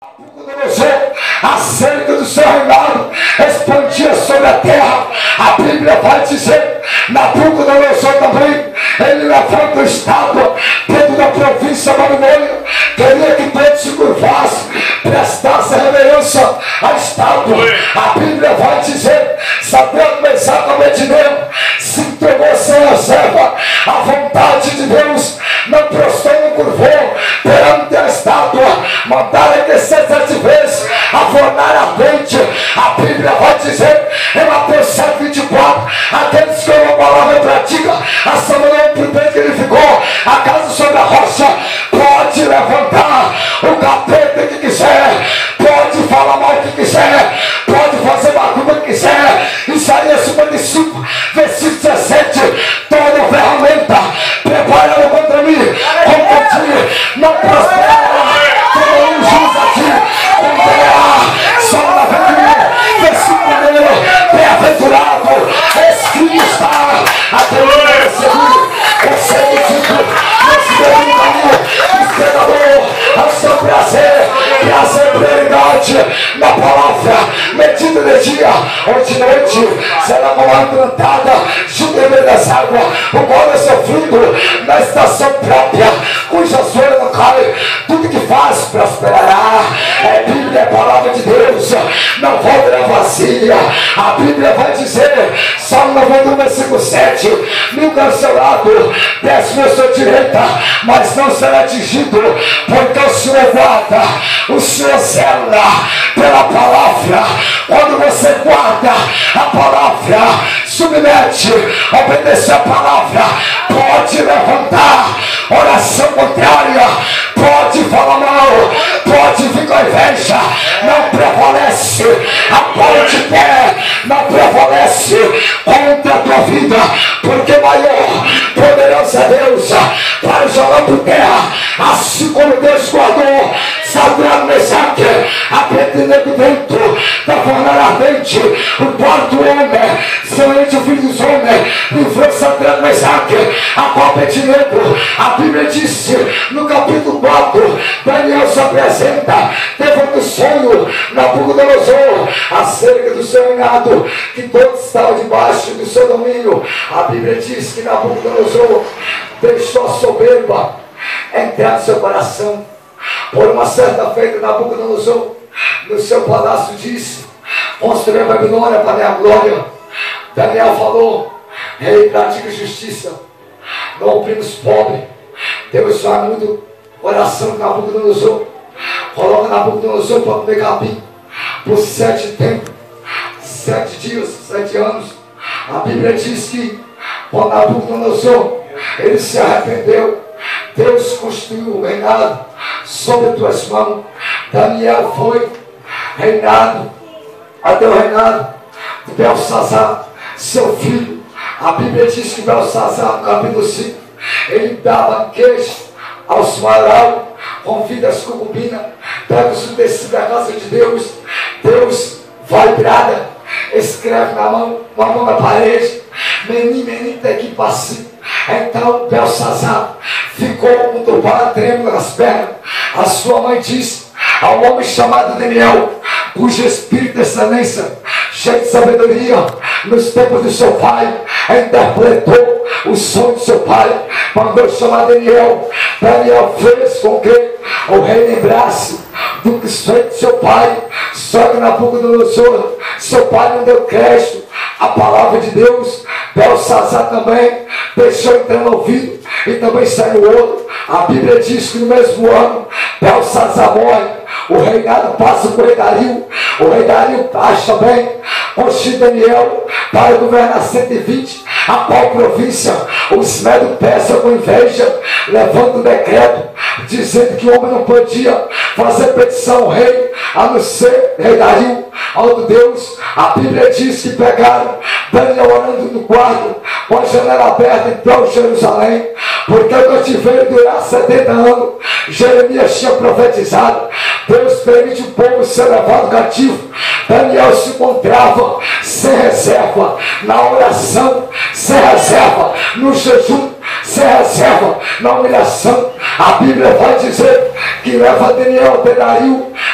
Acerca do seu reinado expandia sobre a terra. A Bíblia vai dizer, Nabucodonosor também, ele levanta o estado dentro da província Babilônia, queria que todos se curvassem, prestassem reverência à estátua. A Bíblia vai dizer, Sadraque, Mesaque e Abednego se entregou sem reserva à vontade de Deus, não prostrou, não curvou perante a estátua, mandaram aquecer 7 vezes, afornar a frente. A Bíblia vai dizer em Mateus 7:24, aqueles que uma palavra pratica, a semana prudente que ele ficou, a casa sobre a rocha, pode levantar o capeta que quiser, pode falar mal que quiser, pode fazer macumba que quiser. Isaías 55, versículo 17, toda ferramenta preparada contra mim, contra ti, não prosperará. Todo um juiz aqui condenará, só na frente, versículo 1, bem-aventurado, escrito está, até o recebido, recebe o título, recebe o caminho, esperador, ao seu prazer, prazer, prioridade, na palavra, medida de dia ou de noite, será uma plantada, junto ao meio das águas, o qual é sofrido na estação própria, cujas folhas não caem, tudo que faz prosperará. É Bíblia, é palavra de Deus, não voltará vazia. A Bíblia vai dizer, Salmo 91, versículo 7, 1000 ao seu lado, 10 à sua direita, mas não será atingido, porque o Senhor guarda, o Senhor zela pela palavra. Quando você guarda a palavra, submete, obedece a palavra, pode levantar oração contrária, pode falar mal, pode vir com inveja, não prevalece. A bola de pé não prevalece contra a tua vida, porque maior, poderoso é Deus para jogar por terra, assim como Deus guardou Sadraque, Mesaque, Abednego dentro da fornalha ardente. O quarto homem, semelhante ao filho dos homens, livrou Sadraque, Mesaque, Abednego. A Bíblia disse no capítulo 4, Daniel se apresenta, teve um sonho, Nabucodonosor, acerca do seu reinado, que todos estavam debaixo do seu domínio. A Bíblia diz que Nabucodonosor deixou a soberba entrar no seu coração. Por uma certa feita, Nabucodonosor, no seu palácio, disse: construir a Babilônia para a minha glória. Daniel falou: rei, pratica justiça, não oprime os pobres. Deus vai muito o coração de Nabucodonosor, coloca Nabucodonosor para comer capim por 7 tempos, 7 dias, 7 anos. A Bíblia diz que quando Nabucodonosor ele se arrependeu, Deus construiu o reinado sobre tuas mãos. Daniel foi reinado até o reinado de Belsazar, seu filho. A Bíblia diz que Belsazar, no capítulo 5, ele dava queijo aos faraós, convida as concubinas, pega os utensílios da casa de Deus. Deus vai brada, escreve na mão na parede, menino tem que passar. Então Belsazar ficou muito trêmulo nas pernas. A sua mãe disse ao homem chamado Daniel, cujo espírito de excelência, cheio de sabedoria, nos tempos do seu pai, interpretou o sonho do seu pai, mandou chamar Daniel. Daniel fez com que o rei lembrasse do que fez de seu pai. Só que Nabucodonosor, seu pai não deu crédito à palavra de Deus. Belsazar também deixou entrar no ouvido e também saiu outro. A Bíblia diz que no mesmo ano Belsazar morre. O reinado passa por rei Dario. O rei Dario traz também constitui Daniel para governar 120 a qual província. Os medos peçam com inveja, levando um decreto dizendo que o homem não podia fazer petição ao rei, a não ser rei Dario, ao Deus. A Bíblia diz que pegaram Daniel orando no quarto, com a janela aberta em prol de Jerusalém, porque o cativeiro durar 70 anos. Jeremias tinha profetizado: Deus permite o povo ser levado cativo. Daniel se encontrava sem reserva na oração, sem reserva no jejum, sem reserva na humilhação. A Bíblia vai dizer que leva Daniel até Dario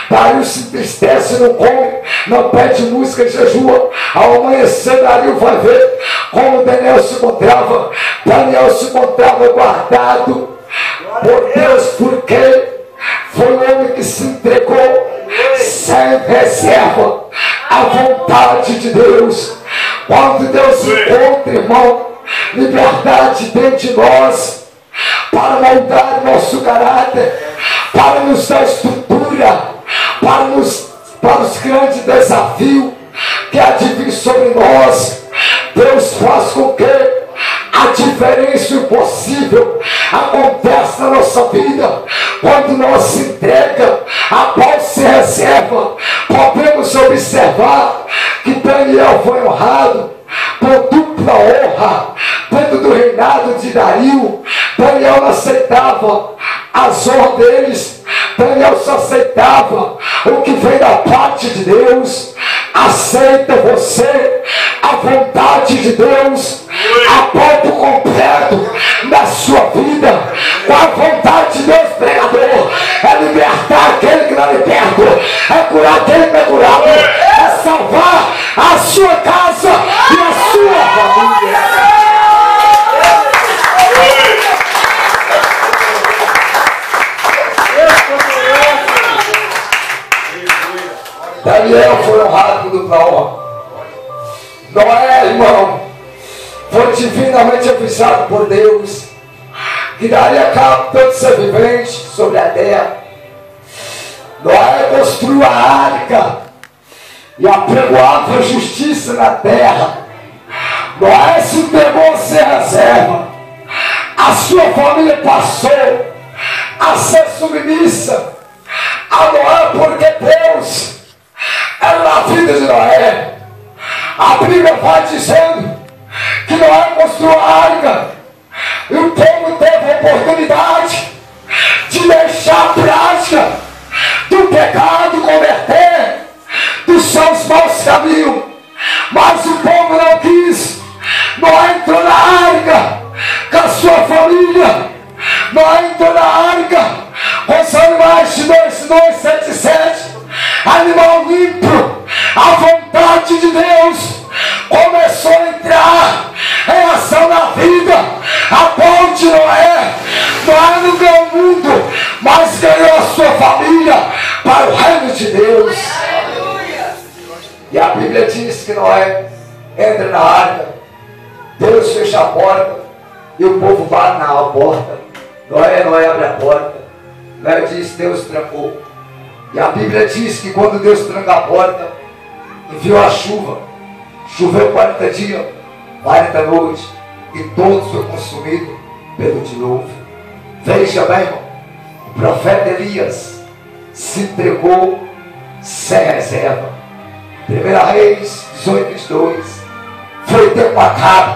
Dario se entristece, não come, não pede música, jejua. Ao amanhecer, Dario vai ver como Daniel se encontrava. Daniel se encontrava guardado por Deus, porque foi o homem que se entregou sem reserva à vontade de Deus. Quando Deus encontra, irmão, liberdade dentro de nós, para moldar nosso caráter, para nos dar estrutura, para os grandes desafios que há de vir sobre nós. Deus faz com que a diferença impossível acontece na nossa vida quando nós se entrega, a qual se reserva. Podemos observar que Daniel foi honrado por dupla honra dentro do reinado de Dario. Daniel não aceitava as honras deles, Daniel só aceitava o que vem da parte de Deus. Aceita você a vontade de Deus a ponto completo na sua vida. Com a vontade de Deus, pregador, é libertar aquele que não é liberto, é curar aquele que não é curado, é salvar a sua casa e a sua família. Daniel foi honrado por dupla honra. Noé, irmão, foi divinamente avisado por Deus que daria cabo todo ser vivente sobre a terra. Noé construiu a arca e apregoava a justiça na terra. Noé se entregou sem reserva. A sua família passou a ser submissa a Noé, porque Deus era na vida de Noé. A Bíblia vai dizendo que Noé construiu a arca e o povo teve a oportunidade de deixar a prática do pecado, converter dos seus maus caminhos, mas o povo não quis. Noé entrou na arca com a sua família. Noé entrou na arca com os animais de 2,77, animal limpo. A vontade de Deus começou a entrar em ação na vida. A ponte de Noé. Noé não ganhou o mundo, mas ganhou a sua família para o reino de Deus. E a Bíblia diz que Noé entra na arca, Deus fecha a porta e o povo bate na porta. Noé abre a porta. Noé diz: Deus trancou. E a Bíblia diz que quando Deus tranca a porta, enviou a chuva. Choveu 40 dias, 40 noites, e todos foram consumidos pelo dilúvio. Veja bem, irmão, o profeta Elias se entregou sem reserva. 1 Reis 18:2. Foi ter com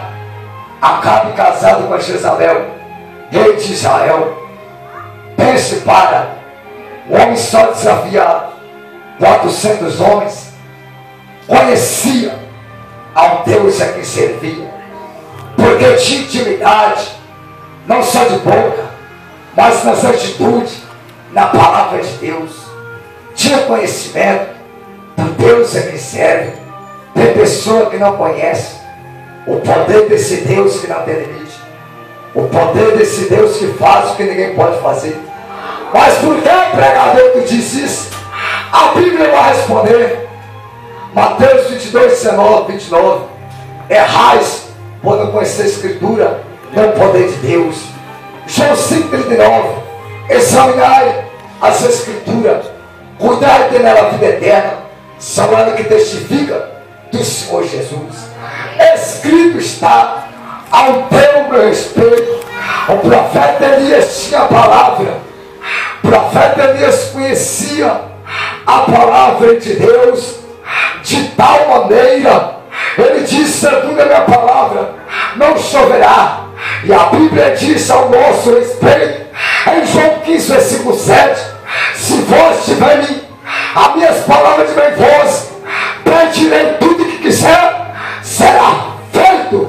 Acabe casado com a Jezabel, rei de Israel. Pense para um homem só desafiado, 400 homens, conhecia ao Deus a quem servia, porque tinha intimidade, não só de boca, mas nas atitudes, na palavra de Deus. Tinha conhecimento do Deus a quem serve. Tem pessoa que não conhece o poder desse Deus que não tem limite, o poder desse Deus que faz o que ninguém pode fazer. Mas por que, pregador, tu diz isso? A Bíblia vai responder. Mateus 22:19-29. Errais por não conhecer a Escritura, não o poder de Deus. João 5:39. Examinai as Escrituras, cuidai de nela a vida eterna, são elas que testifica do Senhor Jesus. Escrito está ao teu meu respeito. O profeta Elias tinha a palavra. O profeta Elias conhecia a palavra de Deus de tal maneira. Ele disse: segundo a minha palavra, não choverá. E a Bíblia diz ao nosso respeito, em João 15:7, se vós tiver em mim, as minhas palavras tiverem em vós, pedirei tudo que quiser, será feito.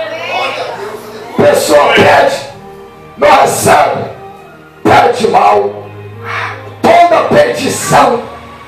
Pessoa pede, não recebe, pede mal. Toda petição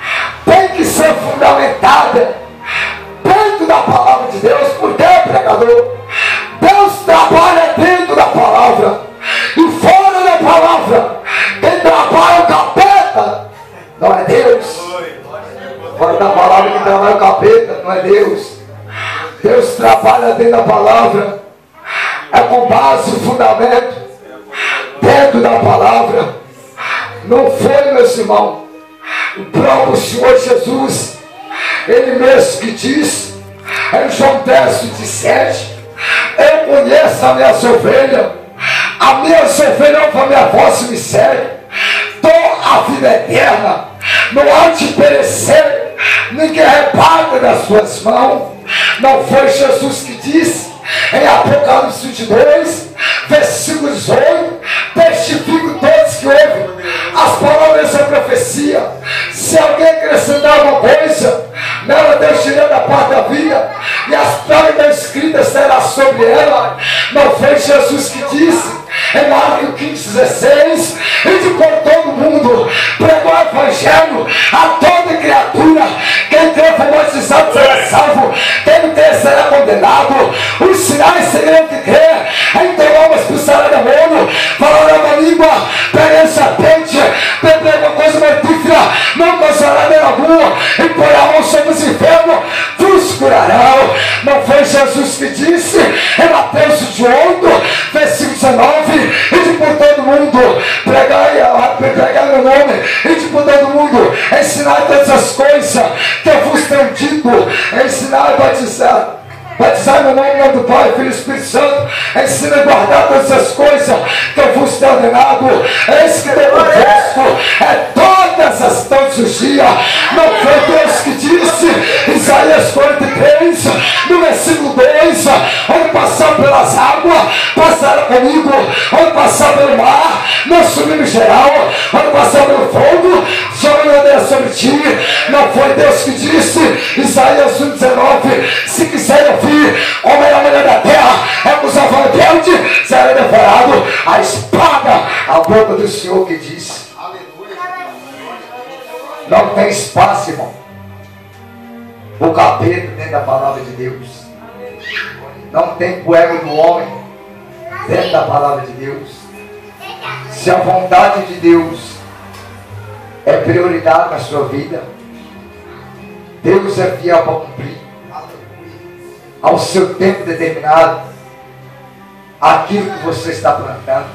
capeta, não é Deus. Deus trabalha dentro da palavra. É com base e fundamento dentro da palavra. Não foi, meus irmãos, o próprio Senhor Jesus, Ele mesmo que diz em João 10:17: eu conheço as minhas ovelhas, as minhas ovelhas ouvem a minha voz e me seguem, dou a vida eterna, não há de perecer, ninguém arrebata das suas mãos. Não foi Jesus que disse em Apocalipse 22, versículo 18: testifico todos que ouvem as palavras dessa profecia. Se alguém acrescentar alguma coisa, nela Deus tirou da parte da vida, e as palavras escritas serão sobre ela. Não foi Jesus que disse em Marcos 15:16: ide por todo mundo, pregou o evangelho a toda criatura, quem crer for batizado será salvo, quem não crer será condenado. Os sinais seguirão que crer, então almas expulsarão demônio, falarão uma língua, pegarão serpente, beberão uma coisa mortífera, não causará nem alguma, e por a mão sobre os enfermos, vos curarão. Não foi Jesus que disse em Mateus 18, versículo 19: ide por todo mundo, pregai meu nome, ide por todo mundo, ensinar todas as coisas que eu vos tenho dito, ensinar e batizar. Batizar no nome do Pai, Filho e Espírito Santo, ensina a guardar todas as coisas que eu vos tenho ordenado. Eis que eu convosco todos os dias. Não foi Deus que disse, Isaías 43, no versículo 2: onde passar pelas águas, passará comigo, onde passar pelo mar, não subir no geral, onde passar pelo fogo, sobre ti. Não foi Deus que disse, Isaías 1:19: se quiser ouvir, homem e mulher da terra, é com os rebelde, será devorado a espada, a boca do Senhor que disse. Não tem espaço, irmão, o capeta dentro da palavra de Deus. Não tem o ego do homem dentro da palavra de Deus. Se a vontade de Deus é prioridade na sua vida, Deus é fiel para cumprir ao seu tempo determinado aquilo que você está plantando.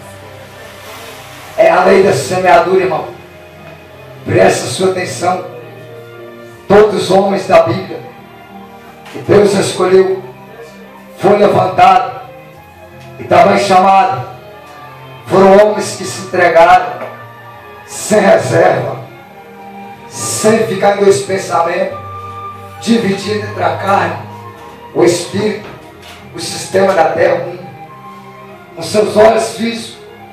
É a lei da semeadura, irmão. Presta sua atenção. Todos os homens da Bíblia que Deus escolheu, foi levantado e também chamado, foram homens que se entregaram sem reserva, sem ficar em dois pensamentos, dividindo entre a carne, o espírito, o sistema da terra, com seus olhos físicos.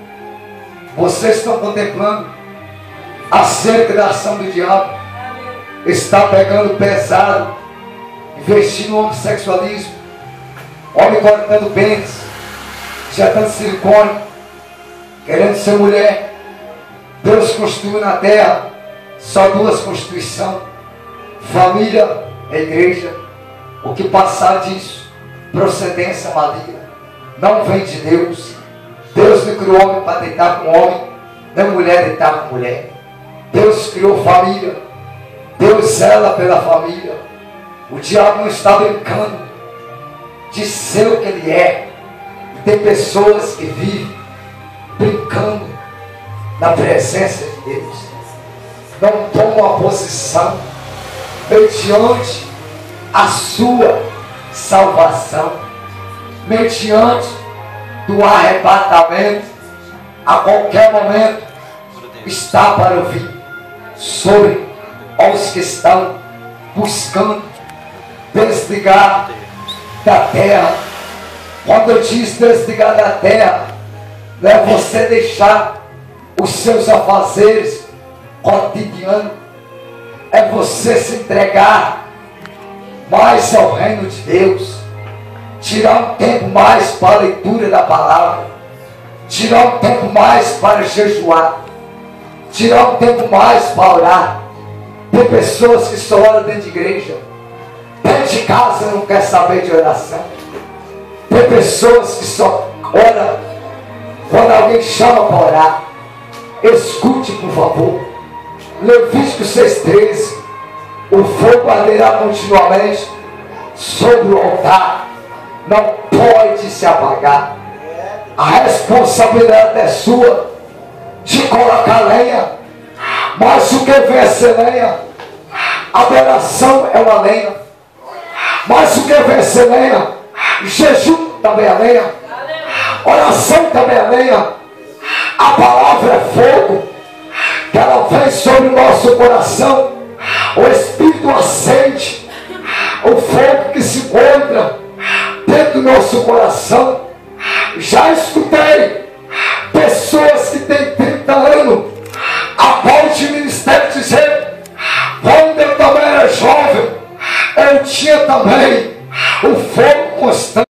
Vocês estão contemplando acerca da ação do diabo. Está pegando pesado, investindo no homossexualismo, homem cortando bens, injetando silicone, querendo ser mulher. Deus construiu na terra só duas constituições: família e igreja. O que passar disso, procedência maligna, não vem de Deus. Deus não criou homem para deitar com homem, nem mulher deitar com mulher. Deus criou família, Deus zela pela família. O diabo não está brincando de ser o que ele é. E tem pessoas que vivem brincando na presença de Deus, não tomam a posição mediante a sua salvação, mediante do arrebatamento. A qualquer momento está para ouvir sobre os que estão buscando desligar da terra. Quando eu diz desligar da terra, não é você deixar os seus afazeres cotidianos, é você se entregar mais ao reino de Deus, tirar um tempo mais para a leitura da palavra, tirar um tempo mais para jejuar, tirar um tempo mais para orar. Tem pessoas que só oram dentro de igreja, dentro de casa não quer saber de oração. Tem pessoas que só oram quando alguém chama para orar. Escute, por favor, Levítico 6:13: O fogo arderá continuamente sobre o altar, não pode se apagar. A responsabilidade é sua de colocar lenha, mas o que vem ser lenha? Adoração é uma lenha, mas o que vem ser lenha? Jejum também é lenha, oração também é lenha. A palavra é fogo, que ela vem sobre o nosso coração. O Espírito acende o fogo que se encontra dentro do nosso coração. Já escutei pessoas que têm 30 anos após o ministério dizer: quando eu também era jovem, eu tinha também o fogo constante.